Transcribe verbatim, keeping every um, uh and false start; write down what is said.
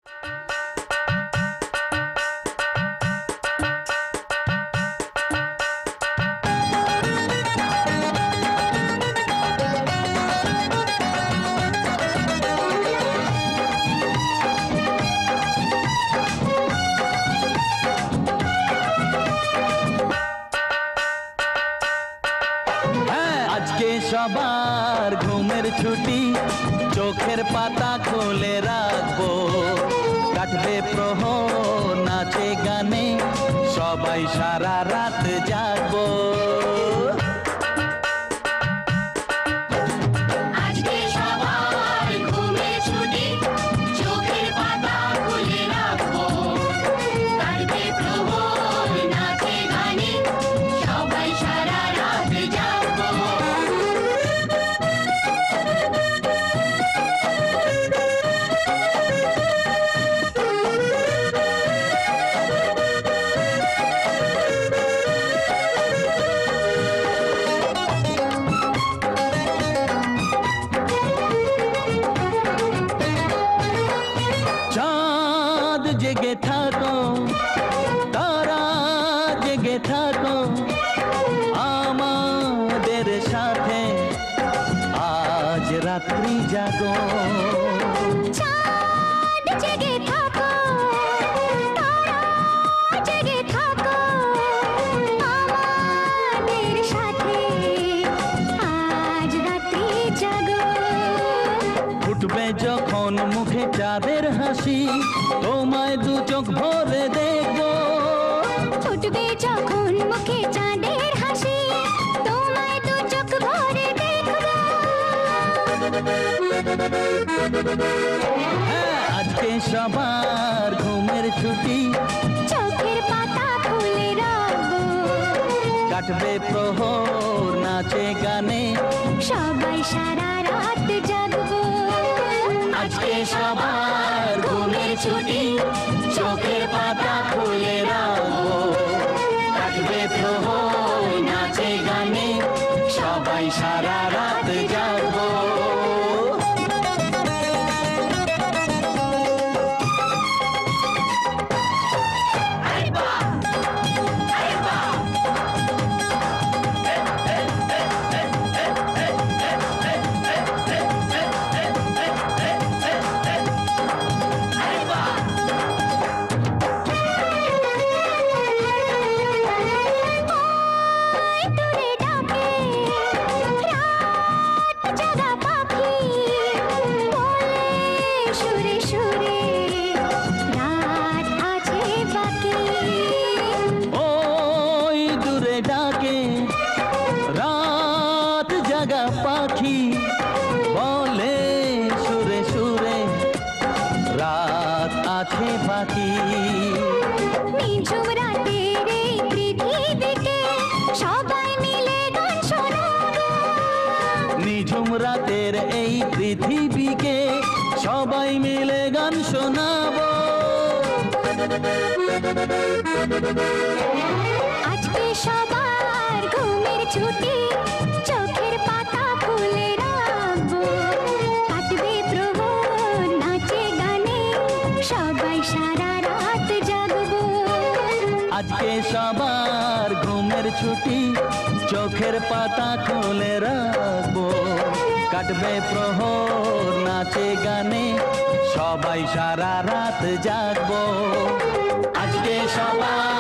সবার ঘুমের ছুটি, চোখের পাতা খুলে রাখবো, কাটবে প্রহর নাচে গানে, সবাই সারা রাত জাগবো। জেগে থাকো, তারা জেগে থাকো আমাদের সাথে, আজ রাত্রি জাগো। চাঁদ জেগে থাকো, তারা জেগে থাকো আমাদের সাথে, আজ রাত্রি জাগো। ফুটবে যখন মুখে চাঁদের হাসি, তোমায় দু চোখ ভরে দেখবো। ফুটবে যখন মুখে চাঁদের হাসি, তোমায় দু চোখ ভরে দেখবো। হ্যাঁ, আজকে সবার ঘুমের ছুটি, চোখের পাতা খুলে রাখবো, কাটবে প্রহর নাচে গানে, সবাই সারা রাত জাগবো। আজকে সবার ঘুমের ছুটি, চোখের পাতা খুলে রাখবো, কাটবে প্রহর নাচে গানে, সবাই সারা রাত জাগবো। পাখি বলে সুরে সুরে, রাত আছে বাকি। নিঝুম রাতের এই পৃথিবীতে সবাই মিলে গান শোনাবো। নিঝুম রাতের এই পৃথিবীকে সবাই মিলে গান শোনাবো। আজকে সবার ঘুমের ছুটি, চোখের পাতা খুলে রাখবো, কাটবে প্রহর নাচে গানে, সবাই সারা রাত জাগবো। আজকে সবার ঘুমের ছুটি, চোখের পাতা খুলে রাখবো, কাটবে প্রহর নাচে গানে, সবাই সারা রাত জাগবো। আজকে সবার